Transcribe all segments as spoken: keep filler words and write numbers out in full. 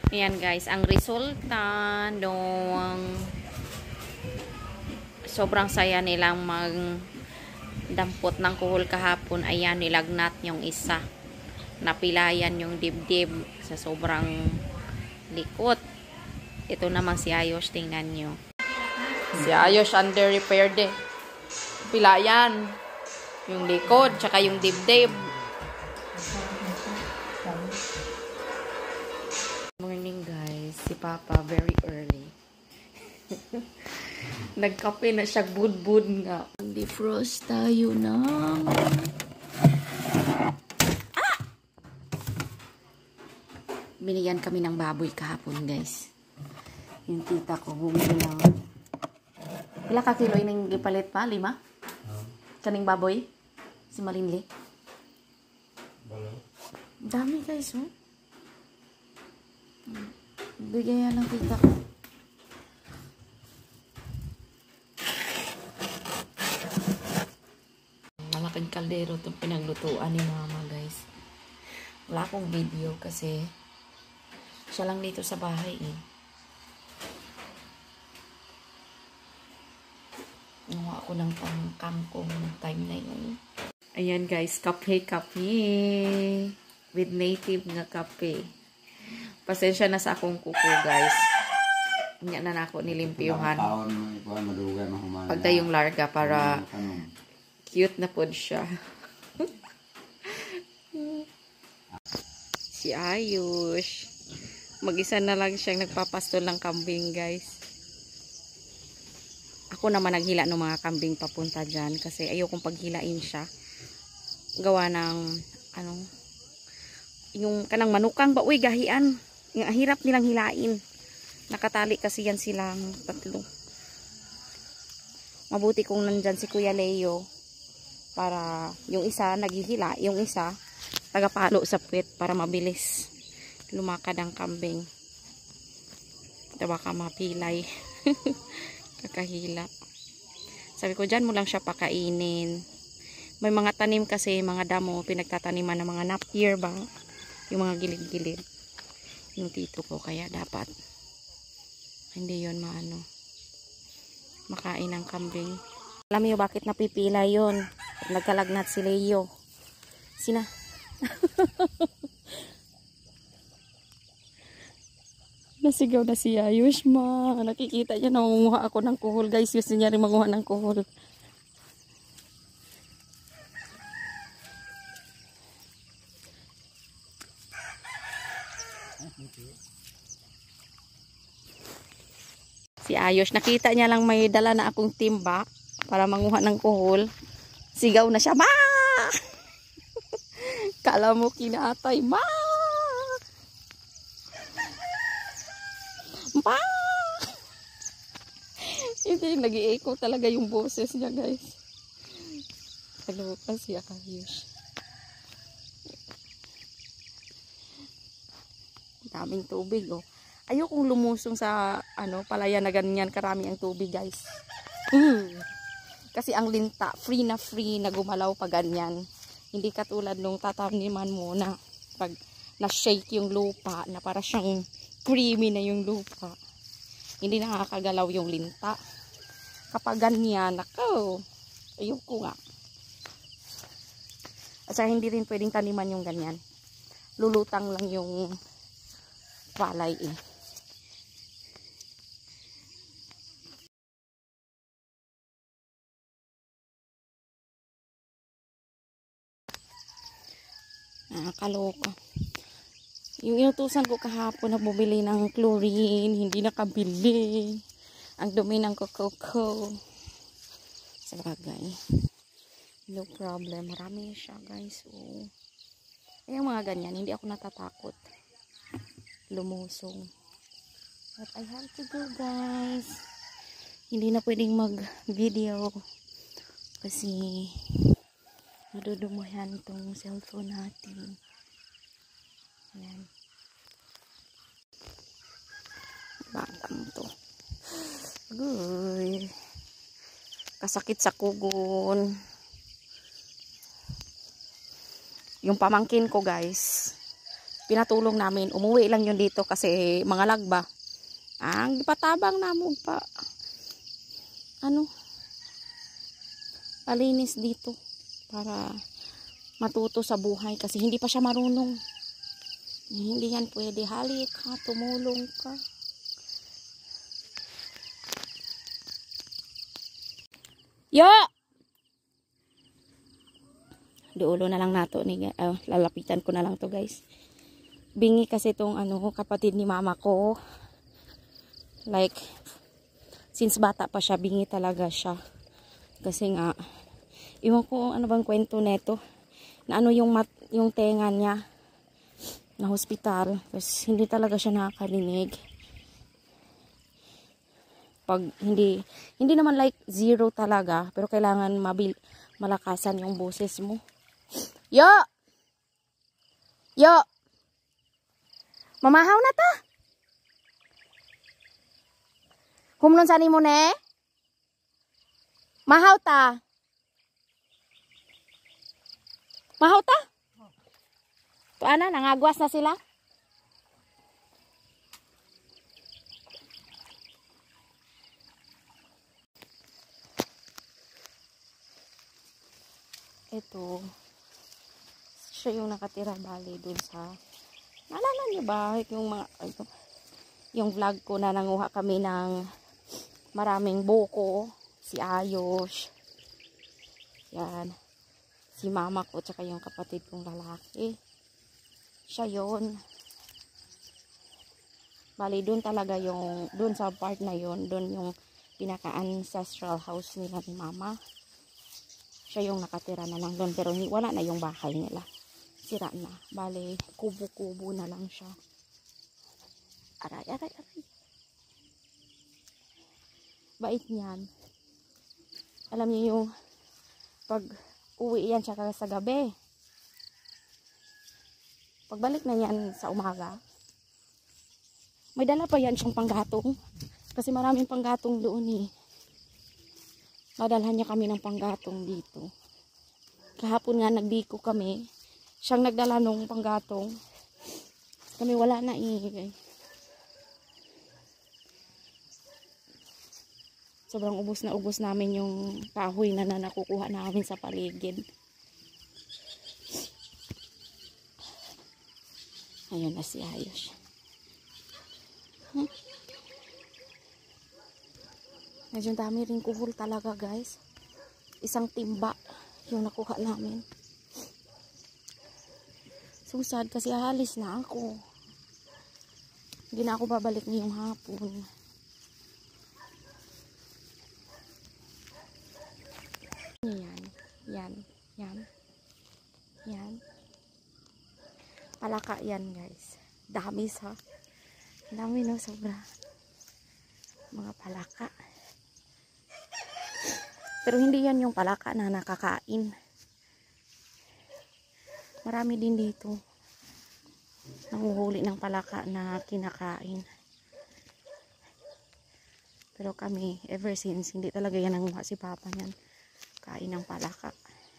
Ayan guys, ang resulta nung sobrang saya nilang magdampot ng kuhol kahapon. Ayan, nilagnat yung isa. Napilayan yung dibdib sa sobrang likot. Ito naman si Ayos, tingnan nyo. Si Ayos under repaired eh. Pilayan yung likod, tsaka yung dibdib. Morning guys, si Papa very early. Nagkape na siya, bud-bud nga. Defrost tayo na. Ah! Binigyan kami ng baboy kahapon guys. Yung tita ko, bumili lang. Ilang ka kilo yung ipalit pa? Lima? Kaning baboy? Si Malinli? Dami guys, oh. Bigay yan ng tita ko. Malaking kaldero itong pinaglutuan ni mama guys. Wala akong video kasi siya lang dito sa bahay eh. Nawa ako ng pang-kangkong time na yun. Ayan guys, kape-kape. With native nga kape. Pasensya na sa akong kuko guys. Hindi na nako nilimpiyuhan. Pagda yung larga para cute na pod siya. Si Ayush. Mag-isa na lang siyang nagpapastol ng kambing guys. Ako naman naghila ng mga kambing papunta dyan kasi ayokong paghilain siya. Gawa ng ano, yung kanang manukang ba, uy, gahian. Yung hirap nilang hilain. Nakatali kasi yan silang tatlo. Mabuti kung nandyan si Kuya Leo para yung isa naghihila, yung isa tagapalo sa puwet para mabilis lumakad ang kambing. Ito baka mapilay. Kakahila. Sabi ko, dyan mo lang siya pakainin. May mga tanim kasi, mga damo, pinagtataniman ng mga napier ba? Yung mga gilid-gilid. Yung tito ko, kaya dapat hindi yon maano makain ng kambing. Alam niyo bakit napipila yon? Nagkalagnat si Leo. Sina? Nasigaw na si Ayush ma. Nakikita niya na manguha ako ng kuhol guys. Gusto niya rin manguha ng kuhol. Si Ayush, nakita niya lang may dala na akong timba para manguha ng kuhol. Sigaw na siya, ma! Kala mo kinatay, ma! Ma! Hindi, nag-i-echo talaga yung boses niya, guys. Kaloka si Ayush. Daming tubig, oh. Ayokong lumusong sa ano, palayan na ganyan karami ang tubig, guys. Mm. Kasi ang linta, free na free na gumalaw pa ganyan. Hindi katulad nung tataniman mo na pag na-shake yung lupa, na para siyang creamy na yung lupa. Hindi nakakagalaw yung linta. Kapag ganyan, nako, ayoko nga. At saka hindi rin pwedeng taniman yung ganyan. Lulutang lang yung palay eh. Nakakaloka. Yung inutusan ko kahapon na bumili ng chlorine, hindi nakabili. Ang dumi ng coco. Sa bagay. No problem. Marami siya guys. Oh. Eh, yung mga ganyan, hindi ako natatakot lumusong. But I have to go guys. Hindi na pwedeng mag-video kasi nadudumuhan tong cellphone natin. Ayan. Batang to. Agoy. Kasakit sa kugon. Yung pamangkin ko guys, pinatulong namin. Umuwi lang yun dito kasi mga lagba. Ang patabang namog pa. Ano? Palinis dito para matuto sa buhay kasi hindi pa siya marunong. Hindi yan pwede. Halik ka, tumulong ka. Yo! Duulo na lang nato ni uh, lalapitan ko na lang to guys. Bingi kasi tong ano kapatid ni mama ko. Like since bata pa siya, bingi talaga siya. Kasi nga iwan ko ano bang kwento neto. Na ano yung mat, yung tenga niya na hospital. Tapos hindi talaga siya nakakarinig. Pag hindi hindi naman like zero talaga, pero kailangan mabil malakasan yung boses mo. Yo! Yo! Mamahaw na ta. Humnon sani mo ne? Mahaw ta. Mahaw ta? To ana nangagwas na sila. Ito, siya yung nakatira bali dun sa, naalala niyo ba yung mga, ito, yung vlog ko na nanguha kami ng maraming buko, si Ayos, yan, si mama ko, tsaka yung kapatid kong lalaki, siya yun, bali dun talaga yung, dun sa part na yun, dun yung pinaka-ancestral house nila ni mama. Siya yung nakatira na lang doon. Pero wala na yung bahay nila. Sira na. Bale, kubo-kubo na lang siya. Aray, aray, aray. Bait niyan. Alam niyo yung pag uwi yan siya sa gabi. Pagbalik na yan sa umaga, may dala pa yan siyang panggatong. Kasi maraming panggatong doon eh. Madalhan niya kami ng panggatong dito. Kahapon nga nagdiko kami. Siyang nagdala ng panggatong. Kami wala na eh. Sobrang ubos na ubos namin yung kahoy na, na nakukuha namin sa paligid. Ayun na si Ayos. Hmm? Medyo dami rin kuhol talaga guys. Isang timba yung nakuha namin. So sad kasi ahalis na ako. Hindi na ako babalik ngayong hapon. Yan. Yan. Yan. Yan. Palaka yan guys. Dami sa. Dami no sobra. Mga palaka. Pero hindi yan yung palaka na nakakain. Marami din dito. Nanguhuli ng palaka na kinakain. Pero kami, ever since, hindi talaga yan nanguha si Papa niyan. Kain ng palaka.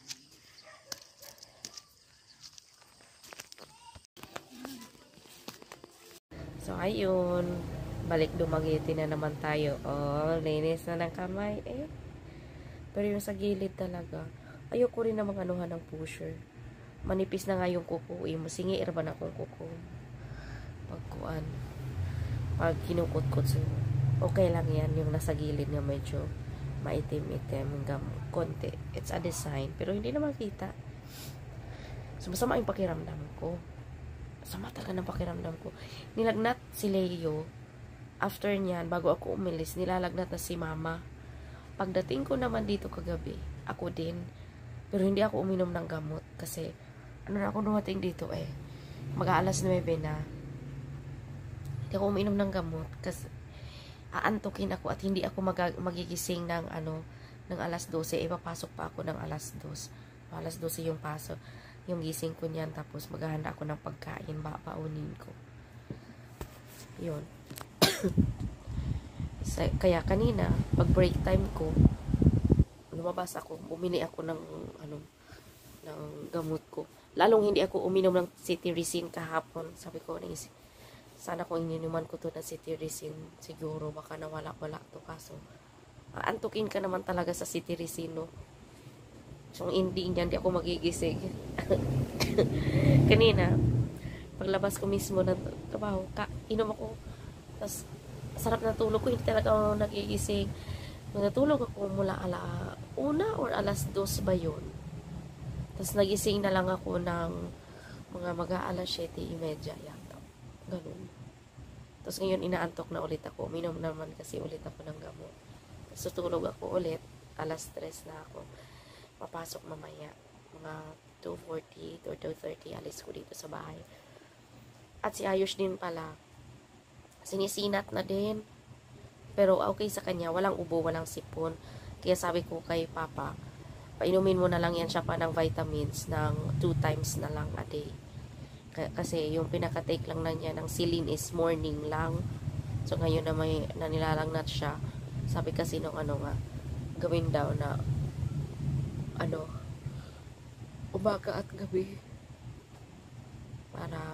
So, ayun. Balik dumagiti na naman tayo. Oh, linis na ng kamay. Eh. Pero yung sa gilid talaga, ayoko rin na mga anuhan ng pusher. Manipis na nga yung kuko. Masingi erba na akong kuko. Pagkuan. Pag kinukot-kot. So, okay lang yan. Yung nasa gilid niya medyo maitim-itim. Hanggang konti. It's a design. Pero hindi na makita. So, masama yung pakiramdam ko. Masama talaga ng pakiramdam ko. Nilagnat si Leo. After niyan, bago ako umilis, nilalagnat na si Mama. Pagdating ko naman dito kagabi, ako din. Pero hindi ako uminom ng gamot. Kasi, ano na ako dumating dito eh. Mag-aalas nuwebe na. Hindi ako uminom ng gamot. Kasi, aantukin ako at hindi ako mag magigising ng ano, ng alas dose. Ipapasok pa ako ng alas dos. Alas dose yung pasok. Yung gising ko niyan. Tapos, maghahanda ako ng pagkain. Papaunin ko. Yun. Kaya kanina, pag break time ko, lumabas ako, bumili ako ng ano, ng gamot ko. lalong hindi ako uminom ng cetirizine kahapon. Sabi ko, naisip, sana kung ininuman ko to na cetirizine, siguro baka nawala-wala to. Kaso, aantukin ka naman talaga sa cetirizine, no? So, hindi niyan, hindi ako magigising. Kanina, paglabas ko mismo ng trabaho, ka, inom ako. Tapos, sarap na tulog ko, hindi talaga ako nagigising. Natulog ako mula ala una or alas dos ba yun. Tapos nagising na lang ako ng mga mag-aalas siyete imedya yata. Ganun. Tapos ngayon inaantok na ulit ako. Minom naman kasi ulit ako ng gamot. Tapos tutulog ako ulit. alas tres na ako. Papasok mamaya. Mga two forty or two thirty alis ko dito sa bahay. At si Ayush din pala. Sinisinat na din. Pero okay sa kanya, walang ubo, walang sipon. Kaya sabi ko kay Papa, painumin mo na lang yan siya pa ng vitamins ng two times na lang a day. Kasi yung pinaka-take lang na niya ng silin is morning lang. So ngayon na may nanilalagnat siya. Sabi kasi nung ano nga, gawin daw na ano, umaga at gabi. Para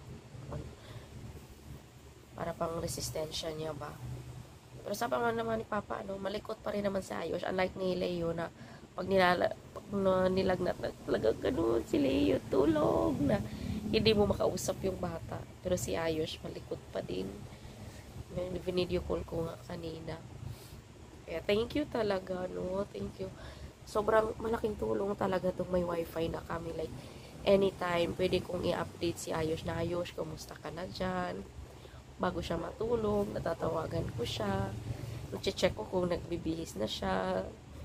para pang resistensya niya ba. Pero sabi naman ni Papa, ano, malikot pa rin naman si Ayush. Unlike ni Leo na pag, nilala, pag no, nilagnat na talaga ganun, si Leo tulog na. Hindi mo makausap yung bata. Pero si Ayush malikot pa din. Video call ko nga kanina. Kaya thank you talaga, no? Thank you. Sobrang malaking tulong talaga itong may wifi na kami. Like, anytime, pwede kong i-update si Ayush na, Ayush, kumusta ka na dyan? Bago siya matulog, natatawagan ko siya. Nag-check ko kung nagbibihis na siya.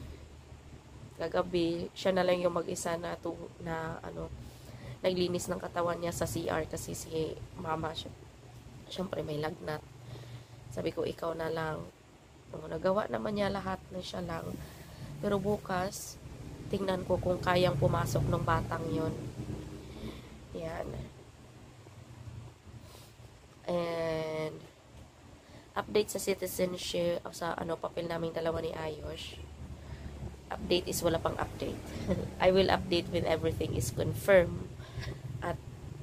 Kagabi, siya na lang yung mag-isa na, to, na ano, naglinis ng katawan niya sa C R kasi si mama, siya, syempre may lagnat. Sabi ko, ikaw na lang. No, nagawa naman niya lahat na siya lang. Pero bukas, tingnan ko kung kayang pumasok ng batang yon. Yan. And update sa citizenship sa ano papel naming dalawa ni Ayush. Update is wala pang update. I will update when everything is confirmed. At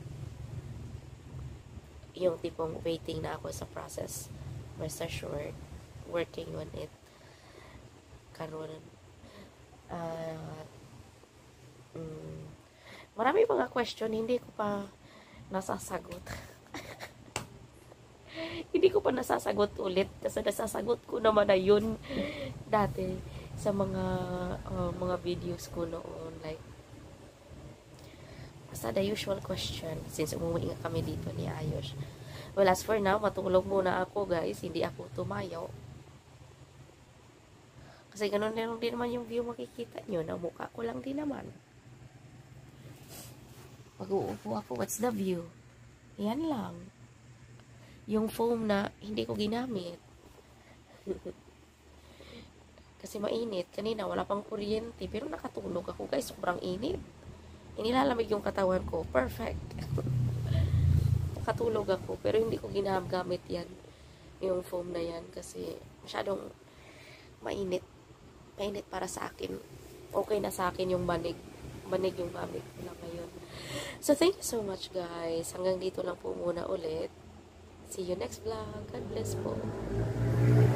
yung tipong waiting na ako sa process. Rest assured, working on it. Karon uh, mm, marami mga question hindi ko pa nasasagot. Hindi ko pa nasasagot ulit kasi nasasagot ko naman na yun dati sa mga uh, mga videos ko noon, like basta the usual question since umuwi nga kami dito ni Ayush. Well, as for now, matulog muna ako guys, hindi ako tumayo kasi ganun din, din naman yung view makikita nyo na mukha ko lang din naman. Pag-uupo ako, what's the view? Yan lang. Yung foam na hindi ko ginamit. Kasi mainit. Kanina wala pang kuryente. Pero nakatulog ako guys. Sobrang init. Inilalamig yung katawan ko. Perfect. Nakatulog ako. Pero hindi ko ginagamit yan. Yung foam na yan. Kasi masyadong mainit. Mainit para sa akin. Okay na sa akin yung banig. Banig yung gamit ko lang ngayon. So thank you so much guys. Hanggang dito lang po muna ulit. See you next vlog. God bless po.